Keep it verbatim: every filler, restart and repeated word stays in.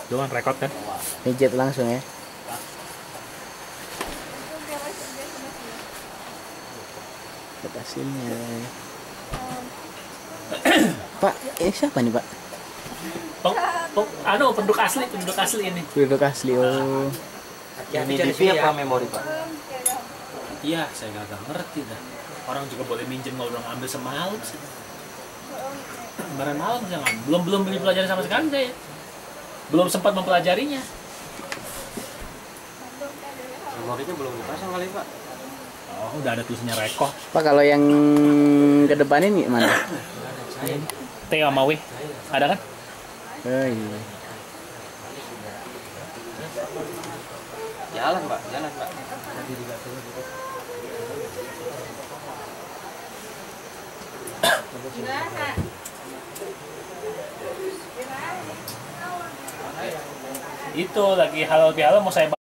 Doang record kan? Pijat langsung ya. Lihat hasilnya. Pak, ini siapa nih Pak? Peng, peng, anu penduduk asli, penduduk asli ini. Penduduk asli. Oh. Ini D V apa memori Pak? Iya, saya nggak ngerti dah. Orang juga boleh minjem kalau udah ngambil semalam sih. Kemarin malam saya ngambil. belum belum beli pelajaran sama sekali saya. Belum sempat mempelajarinya. Memorinya belum dipasang kali Pak. Oh, udah ada tulisannya rekoh. Pak, kalau yang ke depan ini mana? T sama W. Ada kan? Oh iya. Jalan Pak, jalan Pak. Itu lagi halal bihalal mau saya